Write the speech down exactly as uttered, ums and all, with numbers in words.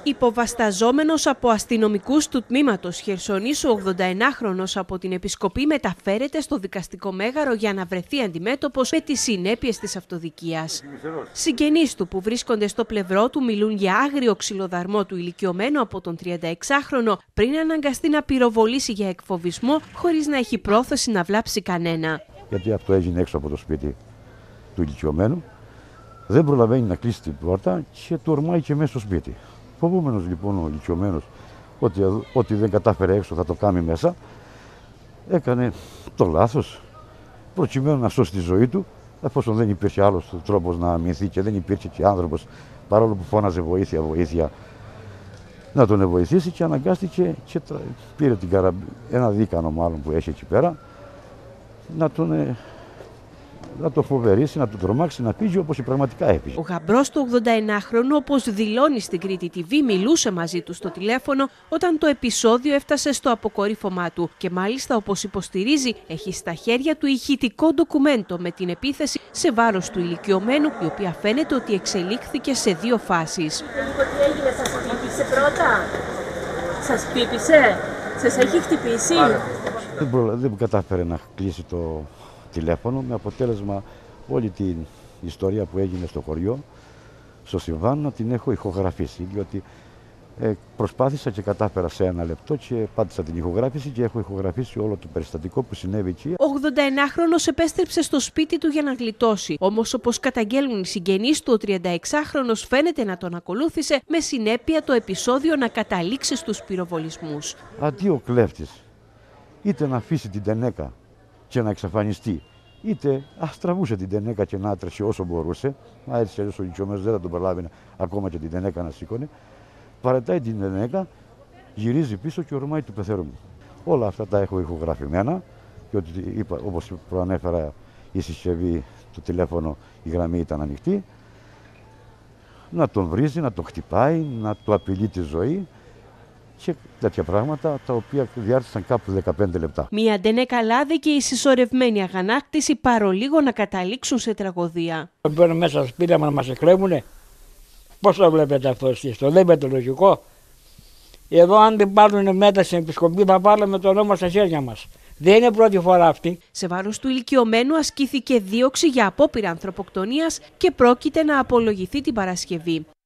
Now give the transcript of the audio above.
Υποβασταζόμενος από αστυνομικούς του τμήματος Χερσονήσου, ο ογδονταενάχρονος από την Επισκοπή μεταφέρεται στο δικαστικό μέγαρο για να βρεθεί αντιμέτωπος με τις συνέπειες της αυτοδικίας. Συγγενείς του που βρίσκονται στο πλευρό του μιλούν για άγριο ξυλοδαρμό του ηλικιωμένου από τον τριανταεξάχρονο πριν αναγκαστεί να πυροβολήσει για εκφοβισμό χωρίς να έχει πρόθεση να βλάψει κανένα. Γιατί αυτό έγινε έξω από το σπίτι του ηλικιωμένου, δεν προλαβαίνει να κλείσει την πόρτα και του ορμάει και μέσα στο σπίτι. Φοβούμενος λοιπόν ο ηλικιωμένος ότι, ότι δεν κατάφερε έξω θα το κάνει μέσα, έκανε το λάθος προκειμένου να σώσει τη ζωή του, εφόσον δεν υπήρχε άλλος τρόπος να αμυνθεί και δεν υπήρχε και άνθρωπος, παρόλο που φώναζε βοήθεια, βοήθεια, να τον βοηθήσει, και αναγκάστηκε και πήρε την καραμπ... ένα δίκανο μάλλον που έχει εκεί πέρα, να τον... να το φοβερήσει, να το τρομάξει, να πήγε όπως πραγματικά έπηγε. Ο γαμπρός του ογδονταενάχρονου, όπως δηλώνει στην Κρήτη τι βι, μιλούσε μαζί του στο τηλέφωνο όταν το επεισόδιο έφτασε στο αποκορύφωμά του και μάλιστα, όπως υποστηρίζει, έχει στα χέρια του ηχητικό ντοκουμέντο με την επίθεση σε βάρος του ηλικιωμένου, η οποία φαίνεται ότι εξελίχθηκε σε δύο φάσεις. Τι έγινε, σας χτύπησε πρώτα? Σας χτύπησε? Σας έχει χτυπήσει? Δεν, προ... δεν κατάφερε να κλείσει το τηλέφωνο, με αποτέλεσμα όλη την ιστορία που έγινε στο χωριό, στο συμβάν, να την έχω ηχογραφήσει, διότι ε, προσπάθησα και κατάφερα σε ένα λεπτό και πάτησα την ηχογράφηση και έχω ηχογραφήσει όλο το περιστατικό που συνέβη εκεί. Ο ογδονταενάχρονος επέστρεψε στο σπίτι του για να γλιτώσει. Όμως, όπως καταγγέλνουν οι συγγενείς του, ο τριανταεξάχρονος φαίνεται να τον ακολούθησε, με συνέπεια το επεισόδιο να καταλήξει στους πυροβολισμούς. Αντί ο κλέφτης είτε να αφήσει την τενέκα και να εξαφανιστεί, είτε ας τραβούσε την τενέκα και να άτρεξε όσο μπορούσε, μα έτσι αλλιώς ο ηλικιωμένος δεν θα τον προλάβει ακόμα και την τενέκα να σήκωνε, παρατάει την τενέκα, γυρίζει πίσω και ορμάει του πεθερού μου. Όλα αυτά τα έχω ηχογραφημένα και ότι είπα, όπως προανέφερα, η συσκευή, το τηλέφωνο, η γραμμή ήταν ανοιχτή, να τον βρίζει, να τον χτυπάει, να του απειλεί τη ζωή και τέτοια πράγματα, τα οποία διάρκησαν κάπου δεκαπέντε λεπτά. Μία ντενεκαλάδη και η συσσωρευμένη αγανάκτηση παρολίγο να καταλήξουν σε τραγωδία. Μπαίνουν μέσα στο σπίτι να μας εκλέβουνε. Πώς το βλέπετε αυτό εσείς? Το βλέπετε λογικό? Εδώ αν την πάρουν μετά στην Επισκοπή θα βάλουμε το νόμο στα χέρια μας. Δεν είναι πρώτη φορά αυτή. Σε βάρος του ηλικιωμένου ασκήθηκε δίωξη για απόπειρα ανθρωποκτονίας και πρόκειται να απολογηθεί την Παρασκευή.